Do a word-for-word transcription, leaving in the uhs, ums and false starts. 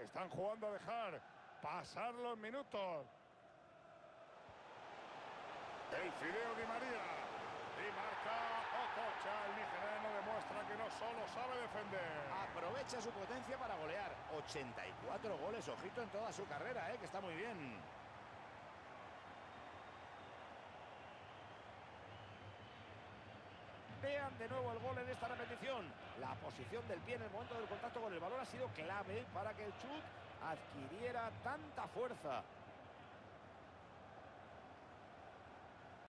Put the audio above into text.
Están jugando a dejar pasar los minutos. El fideo Di María. Y marca Okocha. El nigeriano demuestra que no solo sabe defender. Aprovecha su potencia para golear. ochenta y cuatro goles, ojito, en toda su carrera, ¿eh? Que está muy bien. Vean de nuevo el gol en esta repetición. La posición del pie en el momento del contacto con el balón ha sido clave para que el chut adquiriera tanta fuerza.